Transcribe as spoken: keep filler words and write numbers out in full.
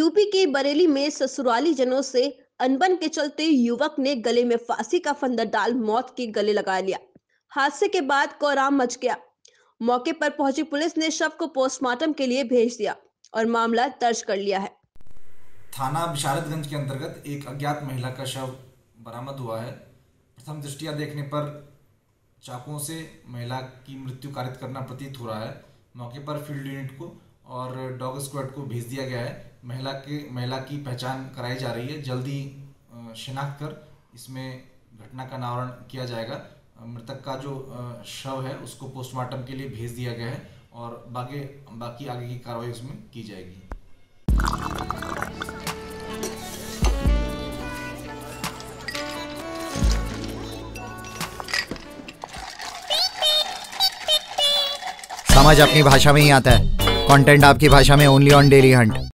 UP के बरेली में ससुराली जनों से अनबन के चलते युवक ने गले में फांसी का फंदा डाल मौत के गले लगा लिया। हादसे के बाद कोहराम मच गया। मौके पर पहुंची पुलिस ने शव को पोस्टमार्टम के लिए भेज दिया और मामला दर्ज कर लिया है। थाना बिशारतगंज के अंतर्गत एक अज्ञात महिला का शव बरामद हुआ है। प्रथम दृष्टिया देखने पर चाकुओं से महिला की मृत्यु कारित करना प्रतीत हो रहा है। मौके पर फील्ड यूनिट को और डॉग स्क्वाड को भेज दिया गया है। महिला के महिला की पहचान कराई जा रही है। जल्दी शिनाख्त कर इसमें घटना का अनावरण किया जाएगा। मृतक का जो शव है उसको पोस्टमार्टम के लिए भेज दिया गया है और बाकी बाकी आगे की कार्रवाई उसमें की जाएगी। समझ अपनी भाषा में ही आता है। कंटेंट आपकी भाषा में ओनली ऑन डेली हंट।